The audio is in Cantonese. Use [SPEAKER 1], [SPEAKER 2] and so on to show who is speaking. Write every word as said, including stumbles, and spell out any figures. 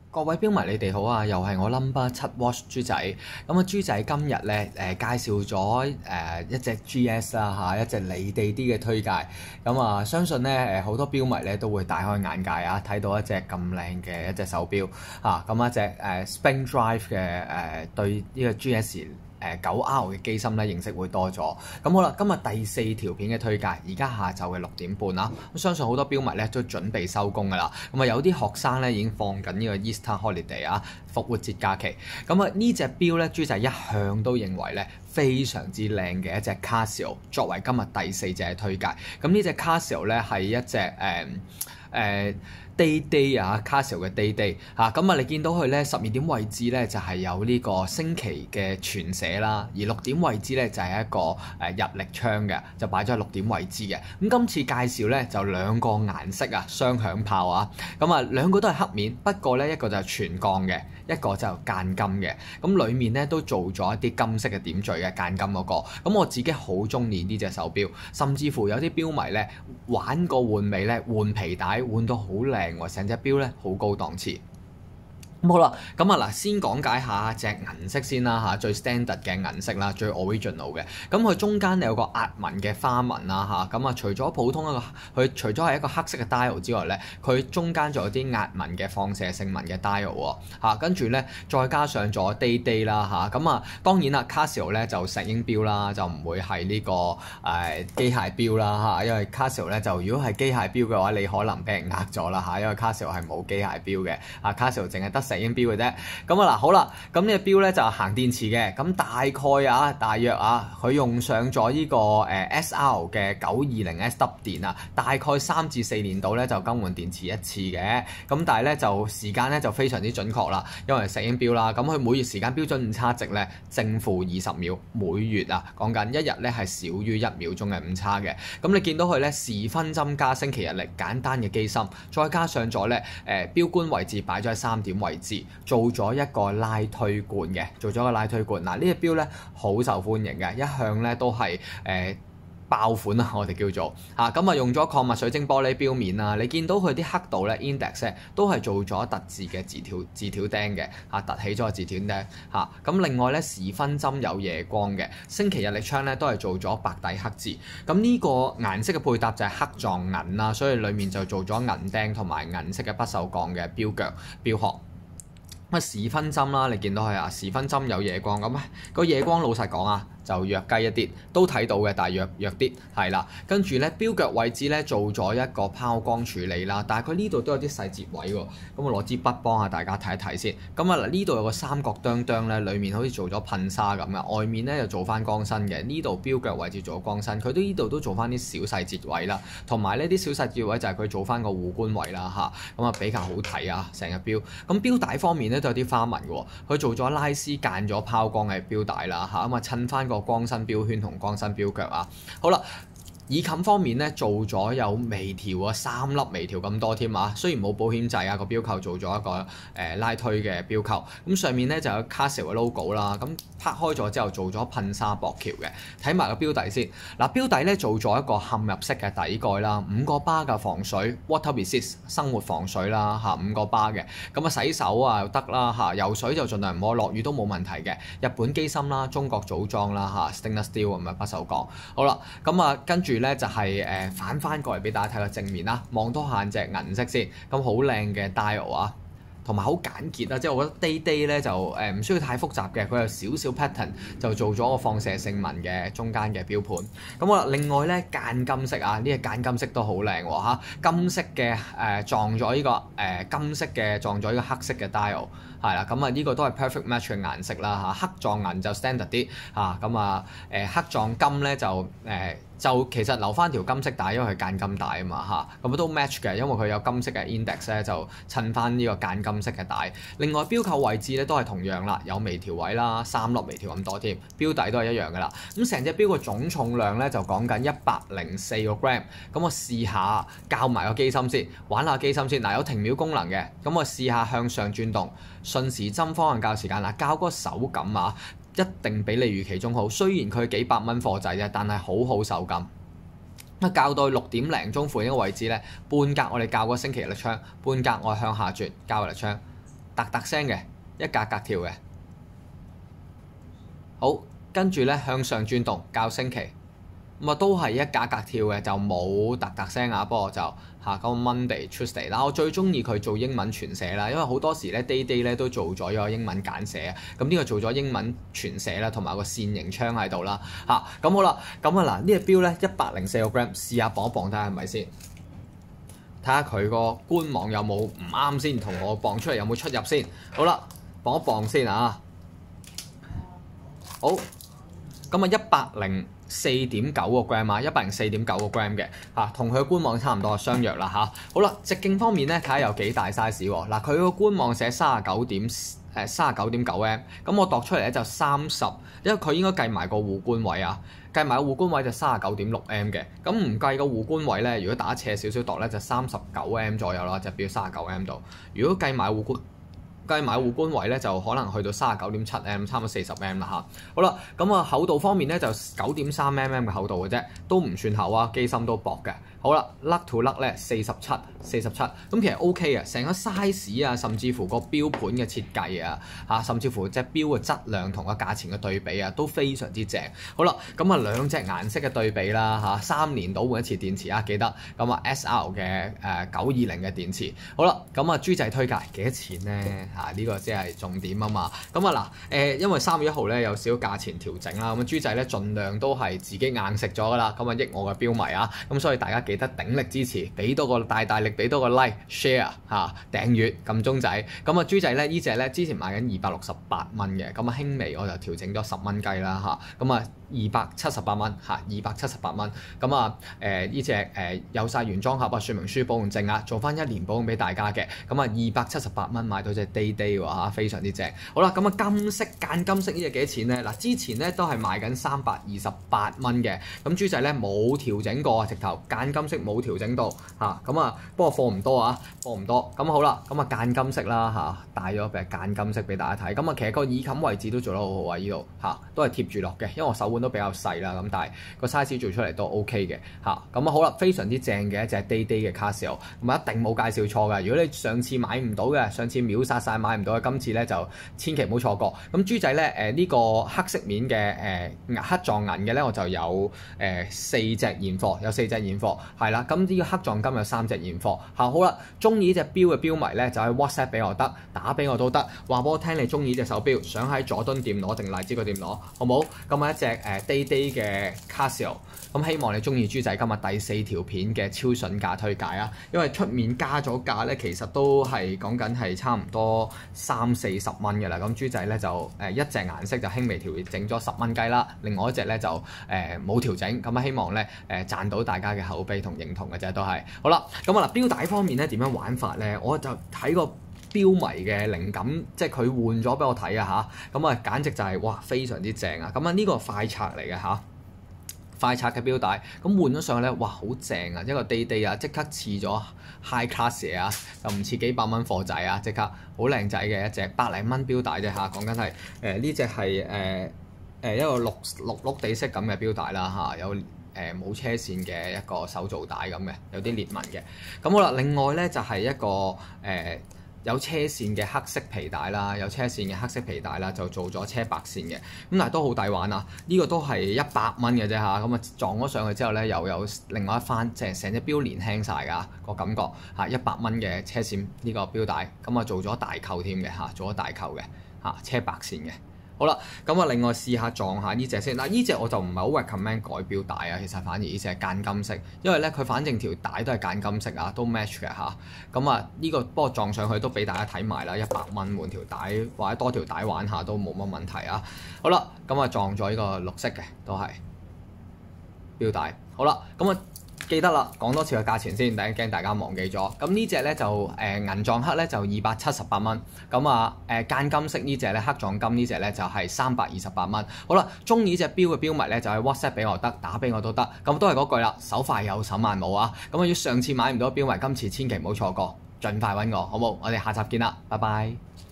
[SPEAKER 1] 各位標迷你哋好啊，又係我 number 七 watch 豬仔。咁啊，豬仔今日咧誒介紹咗誒、呃、一隻 G S 啦嚇，一隻離地啲嘅推介。咁啊，相信咧誒好多標迷咧都會大開眼界啊，睇到一隻咁靚嘅一隻手錶嚇，咁、啊、一隻誒、呃、Spring Drive 嘅誒、呃、對呢個 G S。誒九 R 嘅機芯咧認識會多咗，咁好啦，今日第四條片嘅推介，而家下晝嘅六點半啦，咁相信好多標迷咧都準備收工噶啦，咁啊有啲學生咧已經放緊呢個 Easter Holiday 啊，復活節假期，咁啊呢隻錶咧豬仔一向都認為咧非常之靚嘅一隻 Casio， 作為今日第四隻嘅推介，咁呢隻 Casio 咧係一隻誒誒。呃呃 Day Day 啊 Casio 嘅 Day Day 嚇，咁啊你見到佢咧十二點位置咧就係有呢個星期嘅全寫啦，而六點位置咧就係一個誒日曆槍嘅，就擺咗喺六點位置嘅。咁今次介紹咧就兩個顏色啊，雙響炮啊，咁啊兩個都係黑面，不過咧一個就係全鋼嘅，一個就間金嘅。咁裡面咧都做咗一啲金色嘅點綴嘅間金嗰個。咁我自己好中意呢隻手錶，甚至乎有啲標迷咧玩過換尾咧換皮帶換到好靚。成隻錶咧好高檔次。咁好啦，咁啊嗱，先講解下隻銀色先啦嚇，最 standard 嘅銀色啦，最 original 嘅。咁佢中間有個壓紋嘅花紋啦嚇，咁啊除咗普通一個，佢除咗係一個黑色嘅 dial 之外咧，佢中間仲有啲壓紋嘅放射性紋嘅 dial 喎嚇，跟住咧再加上咗 day day 啦嚇，咁啊當然啦 Casio 咧就石英錶啦，就唔會係呢、這個誒、呃、機械錶啦嚇，因為 Casio 咧就如果係機械錶嘅話，你可能俾人呃咗啦嚇，因為 Casio 係冇機械錶嘅，啊 Casio 淨係得石英錶嘅啫，咁啊嗱好啦，咁呢個錶咧就行電池嘅，咁大概啊，大約啊，佢用上咗呢個誒 S R 嘅九二零 S W 電啊，大概三至四年度咧就更換電池一次嘅，咁但係咧就時間咧就非常之準確啦，因為石英錶啦，咁佢每月時間標準誤差值咧正負二十秒，每月啊講緊一日咧係少於一秒鐘嘅誤差嘅，咁你見到佢咧時分針加星期日曆簡單嘅機芯，再加上咗咧誒錶冠位置擺咗喺三點位置。做咗一個拉推罐嘅，做咗個拉推罐。嗱呢隻錶咧好受歡迎嘅，一向咧都係誒、呃、爆款啊，我哋叫做嚇。咁啊用咗礦物水晶玻璃錶面啊，你見到佢啲刻度咧 index 咧都係做咗特字嘅字條字條釘嘅嚇，凸起咗個字條釘嚇。咁另外咧時分針有夜光嘅，星期日曆槍咧都係做咗白底黑字。咁呢個顏色嘅配搭就係黑撞銀啦，所以裡面就做咗銀釘同埋銀色嘅不鏽鋼嘅錶腳錶殼。咁啊時分針啦，你見到係啊時分針有夜光咁啊，個夜光老實講啊就弱雞一啲，都睇到嘅，但係弱弱啲係啦。跟住咧錶腳位置咧做咗一個拋光處理啦，但係佢呢度都有啲細節位喎。咁我攞支筆幫下大家睇一睇先。咁啊嗱呢度有個三角釘釘咧，裡面好似做咗噴砂咁嘅，外面咧就做翻光身嘅。呢度錶腳位置做咗光身，佢都呢度都做翻啲小細節位啦，同埋呢啲小細節位就係佢做翻個護冠位啦嚇，咁啊比較好睇啊成個錶。咁錶帶方面咧都有啲花紋嘅喎，佢做咗拉絲間咗拋光嘅錶帶啦嚇，咁啊襯翻個光身錶圈同光身錶腳啊，好啦。耳冚方面咧做咗有微調啊，三粒微調咁多添啊，雖然冇保險掣啊，個錶扣做咗一個誒、呃、拉推嘅錶扣，咁上面咧就有 Casio 嘅 logo 啦，咁拍開咗之後做咗噴砂薄橋嘅，睇埋個錶底先。嗱錶底咧做咗一個嵌入式嘅底蓋啦，五個巴嘅防水 water resist 生活防水啦嚇，五個巴嘅，咁啊洗手啊又得啦嚇，游水就盡量唔好，落雨都冇問題嘅。日本機芯啦，中國組裝啦嚇 ，stainless steel 咁啊不鏽鋼。好啦，咁啊跟住。咧就係誒反翻過嚟俾大家睇個正面啦，望多下隻銀色先，咁好靚嘅 dial 啊，同埋好簡潔啊，即係我覺得 day day 咧就誒唔需要太複雜嘅，佢有少少 pattern 就做咗個放射性紋嘅中間嘅錶盤。咁我另外咧間金色啊，呢個間金色都好靚喎嚇，金色嘅誒、呃、撞咗呢、這個誒、呃、金色嘅撞咗呢個黑色嘅 dial。係啦，咁啊呢個都係 perfect match 嘅顏色啦嚇，黑撞銀就 standard 啲嚇，咁啊誒黑撞金咧就誒、呃、就其實留翻條金色帶，因為佢間金帶啊嘛嚇，咁都 match 嘅，因為佢有金色嘅 index 咧，就襯翻呢個間金色嘅帶。另外錶扣位置咧都係同樣啦，有微調位啦，三粒微調咁多添，錶底都係一樣噶啦。咁成隻錶個總重量咧就講緊一百零四個 gram，咁我試下校埋個機芯先，玩下機芯先。嗱有停秒功能嘅，咁我試下向上轉動。順時針方向校時間啦，校嗰個手感啊，一定比你預期中好。雖然佢幾百蚊貨仔啫，但係好好手感。咁校到六點零鐘附近嘅位置咧，半格我哋校個星期日曆槍，半格我向下轉校日曆槍。 突突聲嘅，一格格跳嘅。好，跟住咧向上轉動較星期，咁啊都係一格格跳嘅，就冇突突聲啊。不過就嚇咁 Monday、Tuesday 啦，我最中意佢做英文全寫啦，因為好多時咧 day day 咧都做咗個英文簡寫啊。咁呢個做咗英文全寫啦，同埋個線形槍喺度啦嚇。咁好啦，咁啊嗱呢隻錶咧一百零四個 gram， 試下磅一磅睇下係咪先，睇下佢個官網有冇唔啱先，同我磅出嚟有冇出入先。好啦，磅一磅先啊。好，咁啊一百零四點九個 gram 啊，一百零四點九個 gram 嘅嚇，同佢官網差唔多，相約啦嚇。好啦，直徑方面咧，睇下有幾大 size 喎。嗱，佢個官網寫三十九點誒三十九點九 m， 咁我度出嚟咧就三十，因為佢應該計埋個護冠位啊，計埋個護冠位就三十九點六 m 嘅。咁唔計個護冠位咧，如果打斜少少度咧就三十九 m 左右啦，就標三十九 m 度。如果計埋護冠計埋護冠位咧，就可能去到三十九點七 m， 差唔多四十 m 啦嚇。好啦，咁啊厚度方面咧就九點三 mm 嘅厚度嘅啫，都唔算厚啊，機芯都薄嘅。好啦，lug to lug咧四十七，四十七，咁其實 O K 嘅，成個 size 啊，甚至乎個錶盤嘅設計啊，嚇，甚至乎隻錶嘅質量同個價錢嘅對比啊，都非常之正。好啦，咁啊兩隻顏色嘅對比啦嚇，三年倒換一次電池啊，記得咁啊 S R 嘅誒九二零嘅電池。好啦，咁啊豬仔推介幾多錢咧？嚇、啊、呢、這個先係重點啊嘛。咁啊嗱誒，因為三月一號咧有少少價錢調整啦，咁啊豬仔咧盡量都係自己硬食咗噶啦，咁啊益我嘅錶迷啊，咁所以大家記得鼎力支持，俾多個大大力，俾多個 like、share 嚇、訂閱、撳鐘仔。咁啊豬仔咧呢隻咧之前賣緊二百六十八蚊嘅，咁啊輕微我就調整咗十蚊雞啦嚇。咁啊二百七十八蚊嚇，二百七十八蚊。咁啊誒呢隻誒有晒原裝盒啊、說明書、保用證啊，做翻一年保用俾大家嘅。咁啊二百七十八蚊買到隻 Day Day 喎嚇，非常之正。好啦，咁啊金色間金色呢隻幾多錢咧？嗱之前咧都係賣緊三百二十八蚊嘅，咁豬仔咧冇調整過啊，直頭間金色冇調整到嚇。咁啊不過貨唔多啊，貨唔多。咁好啦，咁啊間金色啦嚇，帶咗俾間金色俾大家睇。咁啊其實個耳冚位置都做得好好啊，呢度嚇都係貼住落嘅，因為我手腕都比較細啦，咁但係個 size 做出嚟都 OK 嘅嚇。咁啊好啦，非常之正嘅一隻 Day Day 嘅 Casio，咁啊一定冇介紹錯㗎。如果你上次買唔到嘅，上次秒殺晒買唔到嘅，今次咧就千祈唔好錯過。咁豬仔咧誒呢、呃這個黑色面嘅誒、呃、黑撞銀嘅咧，我就有誒、呃、四隻現貨，有四隻現貨係啦。咁呢個黑撞金有三隻現貨嚇。好啦，中意呢隻錶嘅錶迷咧，就喺 WhatsApp 俾我得，打俾我都得，話俾我聽你中意呢隻手錶，想喺佐敦店攞定荔枝角店攞，好冇？咁啊一隻誒、呃、Day Day 嘅 Casio， 咁希望你中意豬仔今日第四條片嘅超筍價推介啊！因為出面加咗價咧，其實都係講緊係差唔多三四十蚊嘅啦。咁豬仔咧就誒、呃、一隻顏色就輕微調整咗十蚊雞啦，另外一隻咧就誒冇調整。咁啊希望咧誒、呃、賺到大家嘅口碑同認同嘅啫，都係好啦。咁啊嗱，錶帶方面咧點樣玩法咧？我就睇個錶迷嘅靈感，即係佢換咗俾我睇啊嚇。咁啊簡直就係、是、哇非常之正啊！咁啊呢個快拆嚟嘅嚇。快拆嘅錶帶，咁換咗上咧，哇好正啊！一個 Day Day 啊，即刻似咗 high class 嘢啊，又唔似幾百蚊貨仔啊，即刻好靚仔嘅一隻百零蚊錶帶啫嚇，講緊係誒呢隻係誒誒一個綠綠綠地色咁嘅錶帶啦嚇，有誒冇車線嘅一個手造帶咁嘅，有啲裂紋嘅。咁好啦，另外咧就係、是、一個誒。呃有車線嘅黑色皮帶啦，有車線嘅黑色皮帶啦，就做咗車白線嘅，咁但係都好抵玩啊！呢、這個都係一百蚊嘅啫嚇，咁啊撞咗上去之後咧，又有另外一番，即係成隻錶年輕晒㗎個感覺嚇，一百蚊嘅車線呢個錶帶，咁啊做咗大扣添嘅嚇，做咗大扣嘅嚇，車白線嘅。好啦，咁啊另外試下撞下呢隻先。嗱呢隻我就唔係好 recommend 改錶帶啊，其實反而呢隻係間金色，因為咧佢反正條帶都係間金色啊，都 match 嘅嚇。咁啊呢個不過撞上去都俾大家睇埋啦，一百蚊換條帶或者多條帶玩下都冇乜問題啊。好啦，咁啊撞咗呢個綠色嘅都係錶帶。好啦，咁啊。記得啦，講多次個價錢先，等驚大家忘記咗。咁呢隻咧就誒、呃、銀撞黑咧就二百七十八蚊，咁啊誒間金色呢隻咧黑撞金呢隻咧就係三百二十八蚊。好啦，中意呢隻錶嘅錶迷咧就喺 WhatsApp 俾我得，打俾我都得。咁都係嗰句啦，手快有手慢冇啊。咁啊要上次買唔到錶迷，今次千祈唔好錯過，盡快揾我，好冇？我哋下集見啦，拜拜。